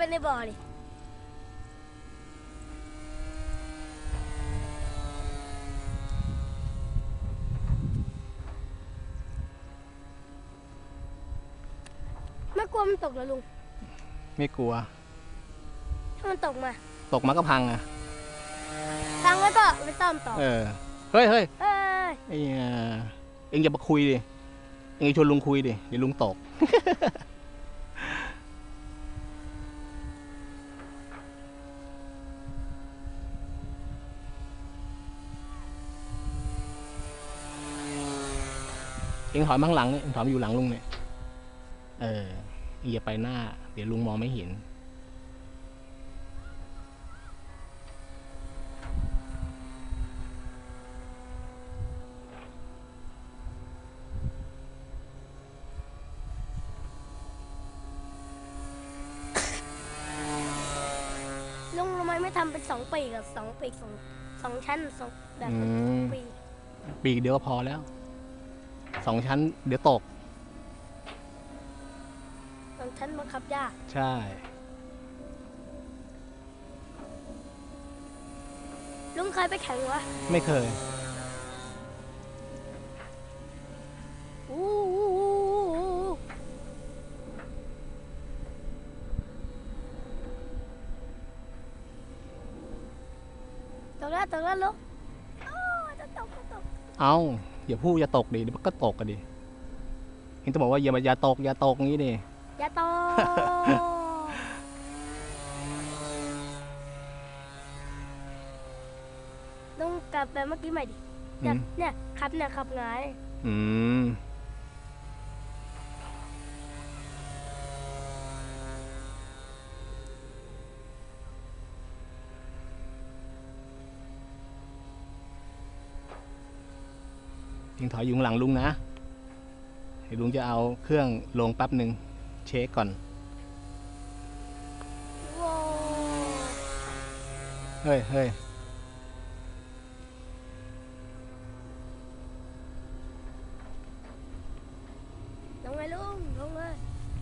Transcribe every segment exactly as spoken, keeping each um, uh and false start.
ไปในบ่อดิไม่กลัวมันตกเหรอลุงไม่กลัวถ้ามันตกมาตกมาก็พังอ่ะพังแล้วก็ไปซ่อมต่อเออเฮ้ยเฮ้ยเอ้ยเอ็งเอ็งอย่ามาคุยดิเอ็งชวนลุงคุยดิเดี๋ยวลุงตกเอ็งถอยมาข้างหลังเนี่ยเอ็งถอยมาอยู่หลังลุงเนี่ยเออเอ็งอย่าไปหน้าเดี๋ยวลุงมองไม่เห็นลุงทำไมไม่ทำเป็นสองปีกกับสองปีกสองสองชั้นสองแบบปีกปีกเดียวก็พอแล้วสองชั้นเดี๋ยวตกสองชั้นบังคับยากใช่ลุงเคยไปแข่งวะไม่เคยอู้ตกแล้วตกแล้วลุงจะตกจะตกเอาอย่าพูดอย่าตกดิเดี๋ยวมันก็ตกกันดิเห็นต้องบอกว่าอย่ามาอย่าตกอย่าตกงี้ดิอย่าตกต้องกลับแบบเมื่อกี้ใหม่ดิเนี่ยขับเนี่ยขับไงอืมยังถอยอยู่หลังลุงนะเดี๋ยวลุงจะเอาเครื่องลงแป๊บหนึ่งเช็คก่อนเฮ้ยเฮ้ยลงเลยลุงลงเลย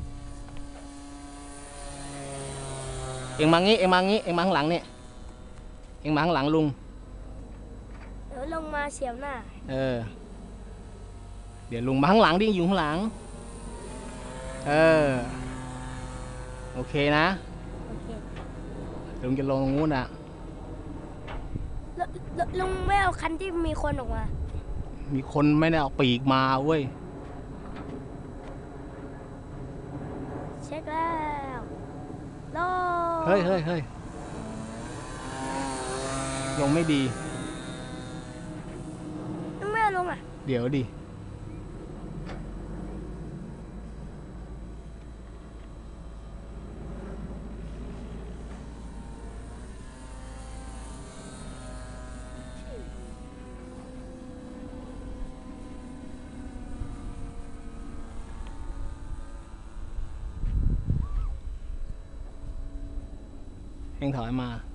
เอ็งมางี้เอ็งมางี้เอ็งมาข้างหลังเนี่ยเอ็งมาข้างหลังลุงเดี๋ยวลงมาเฉียวหน้าเออเดี๋ยวลุงมาข้างหลังดิอยู่ข้างหลังเออโอเคนะโอเคลุงจะลงตรงนู้นอ่ะลุงไม่เอาคันที่มีคนออกมามีคนไม่ได้เอาปีกมาเว้ยเช็คแล้วลงเฮ้ยเฮ้ยเฮ้ยลงไม่ดีลุงไม่เอาลงอ่ะเดี๋ยวดิเอ็งถอยมา